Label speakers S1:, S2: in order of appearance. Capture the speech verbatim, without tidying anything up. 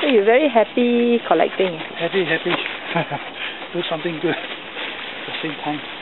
S1: So you're very happy collecting?
S2: Happy, happy. Do something good at the same time.